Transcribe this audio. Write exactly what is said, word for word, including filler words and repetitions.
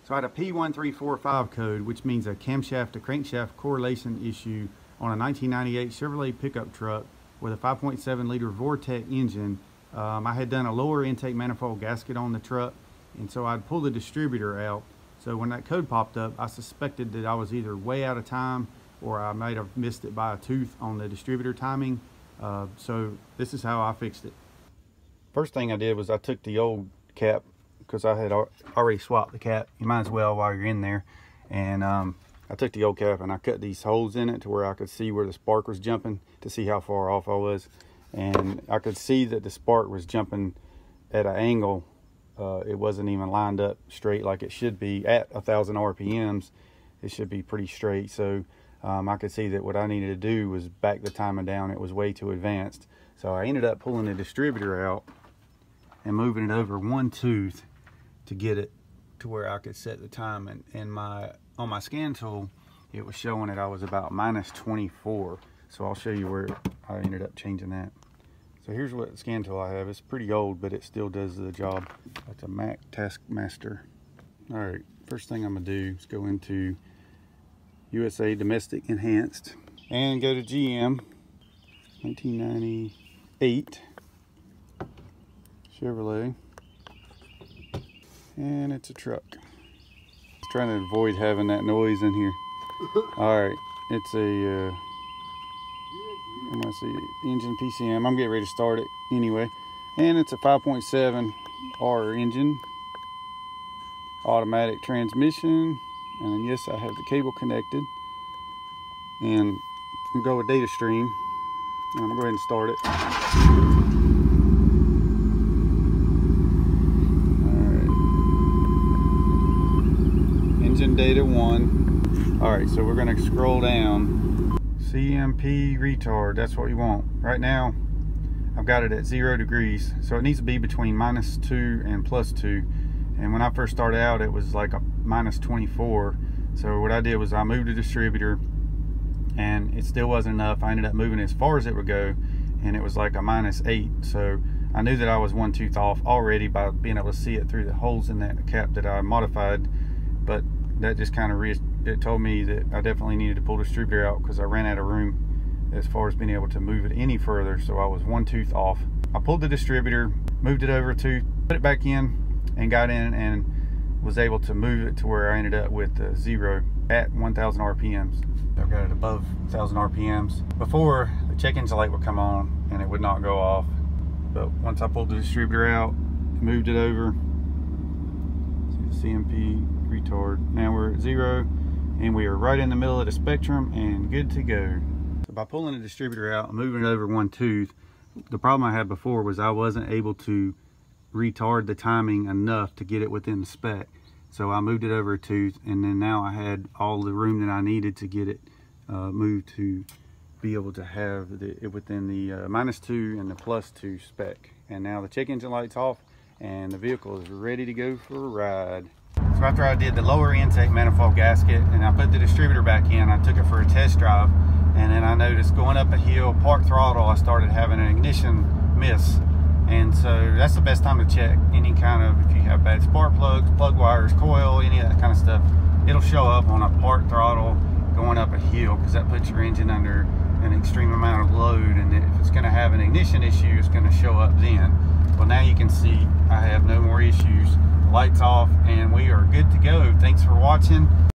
So I had a P one three four five code, which means a camshaft to crankshaft correlation issue on a nineteen ninety-eight Chevrolet pickup truck with a five point seven liter Vortec engine. Um, I had done a lower intake manifold gasket on the truck, and so I'd pull the distributor out. So when that code popped up, I suspected that I was either way out of time or I might have missed it by a tooth on the distributor timing. Uh, so this is how I fixed it. First thing I did was I took the old cap, because I had already swapped the cap. You might as well while you're in there. And um, I took the old cap and I cut these holes in it to where I could see where the spark was jumping to see how far off I was. And I could see that the spark was jumping at an angle. Uh, it wasn't even lined up straight like it should be. At a thousand R P Ms, it should be pretty straight. So um, I could see that what I needed to do was back the timer down. It was way too advanced. So I ended up pulling the distributor out and moving it over one tooth to get it to where I could set the time. And, and my on my scan tool, it was showing that I was about minus twenty-four. So I'll show you where I ended up changing that. So here's what scan tool I have. It's pretty old, but it still does the job. That's a Mac Taskmaster. All right, first thing I'm gonna do is go into U S A Domestic Enhanced and go to G M nineteen ninety-eight Chevrolet. And it's a truck. Just trying to avoid having that noise in here. All right, it's a, uh, I'm gonna see, engine P C M. I'm getting ready to start it anyway. And it's a five point seven R engine, automatic transmission. And yes, I have the cable connected. And we'll go with data stream. And I'm gonna go ahead and start it. Engine data one. All right, so we're gonna scroll down. C M P retard, that's what we want. Right now, I've got it at zero degrees. So it needs to be between minus two and plus two. And when I first started out, it was like a minus twenty-four. So what I did was I moved the distributor and it still wasn't enough. I ended up moving as far as it would go, and it was like a minus eight. So I knew that I was one tooth off already by being able to see it through the holes in that cap that I modified. But that just kind of it told me that I definitely needed to pull the distributor out because I ran out of room as far as being able to move it any further. So I was one tooth off. I pulled the distributor, moved it over to, put it back in, and got in and was able to move it to where I ended up with uh, zero at one thousand R P Ms. I've got it above one thousand R P Ms. Before, the check engine light would come on and it would not go off. But once I pulled the distributor out, moved it over, see the C M P retard. Now we're at zero and we are right in the middle of the spectrum and good to go. So by pulling the distributor out and moving it over one tooth, the problem I had before was I wasn't able to retard the timing enough to get it within the spec. So I moved it over a tooth, and then now I had all the room that I needed to get it uh, moved to be able to have the, it within the uh, minus two and the plus two spec. And now the check engine light's off and the vehicle is ready to go for a ride. So after I did the lower intake manifold gasket and I put the distributor back in, I took it for a test drive, and then I noticed going up a hill, park throttle, I started having an ignition miss. And so that's the best time to check any kind of, if you have bad spark plugs, plug wires, coil, any of that kind of stuff. It'll show up on a park throttle going up a hill, because that puts your engine under an extreme amount of load, and if it's going to have an ignition issue, it's going to show up then. Well, now you can see I have no more issues. Lights off and we are good to go. Thanks for watching.